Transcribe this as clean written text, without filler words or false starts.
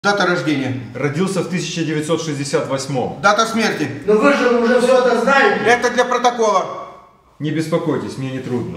Дата рождения. Родился в 1968. Дата смерти. Но вы же уже все это знаете. Это для протокола. Не беспокойтесь, мне не трудно.